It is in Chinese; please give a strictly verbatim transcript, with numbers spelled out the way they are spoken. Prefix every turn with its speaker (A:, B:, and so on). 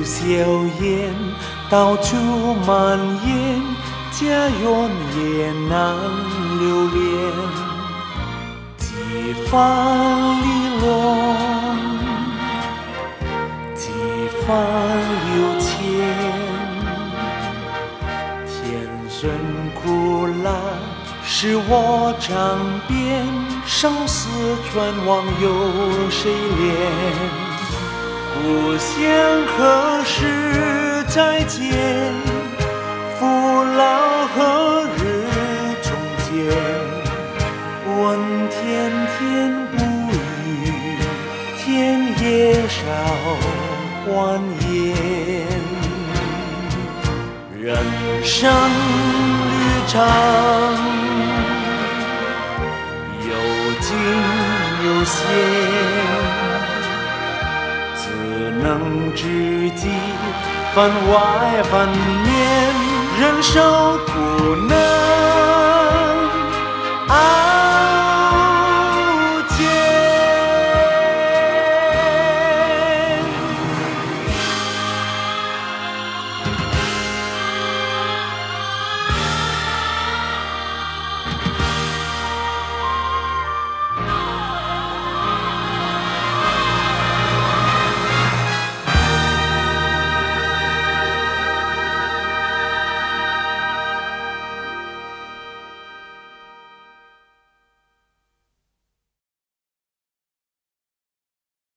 A: 硝烟到处蔓延，家园也难留恋。几番离乱，几番流千，天孙苦辣，使我尝遍，生死全忘有谁怜？故乡何时再见？父老何日重见？问天天不语，天也少欢颜。人生旅长，有惊有险。能知己，分外分娩，人生苦难。